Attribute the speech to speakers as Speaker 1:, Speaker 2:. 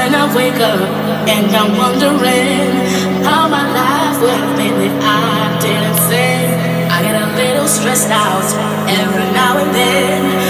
Speaker 1: when I wake up and I'm wondering how my life would have been if I didn't sing. I get a little stressed out every now and then.